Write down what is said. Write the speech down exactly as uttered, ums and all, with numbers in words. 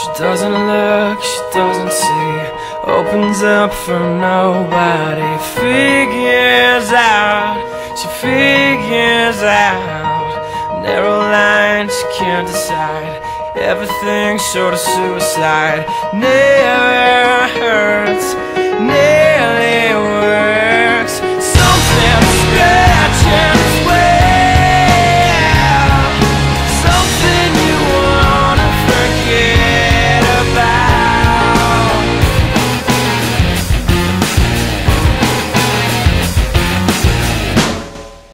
Doesn't look, she doesn't see, opens up for nobody. Figures out, she figures out. Narrow line, she can't decide. Everything short of suicide. Never